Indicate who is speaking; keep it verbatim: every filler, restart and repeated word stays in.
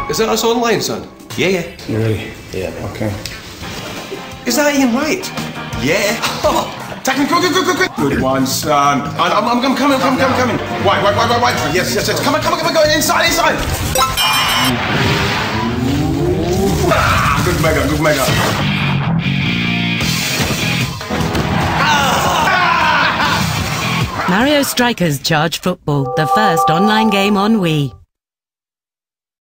Speaker 1: Is that us online, son?
Speaker 2: Yeah, yeah.
Speaker 3: You ready?
Speaker 2: Yeah.
Speaker 3: Okay.
Speaker 1: Is that Ian Wright?
Speaker 2: Yeah.
Speaker 1: Oh, technical, good, good, good, good. Good one, son. I'm, I'm, I'm coming, I'm coming, I'm coming. Wait, wait, wait, wait, wait. Yes, yes, yes. Come on, come on, come on, go inside, inside. Ah, good mega, good mega.
Speaker 4: Mario Strikers Charge Football, the first online game on Wii.